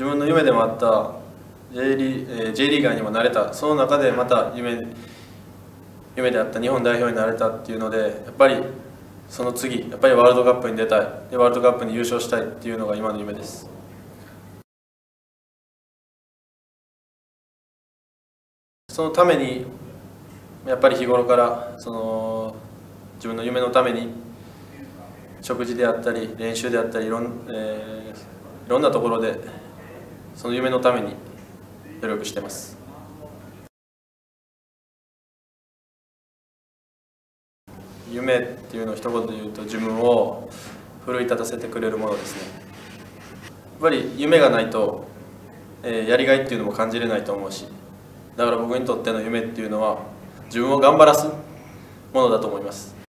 自分の夢でもあった J リーガーにもなれた、その中でまた夢であった日本代表になれたっていうので、やっぱりその次、やっぱりワールドカップに出たい、でワールドカップに優勝したいっていうのが今の夢です。そのためにやっぱり日頃から自分の夢のために食事であったり練習であったりいろんなところでその夢のために努力しています。夢っていうのを一言で言うと、自分を奮い立たせてくれるものですね。やっぱり夢がないと、やりがいっていうのも感じれないと思うし、だから僕にとっての夢っていうのは自分を頑張らすものだと思います。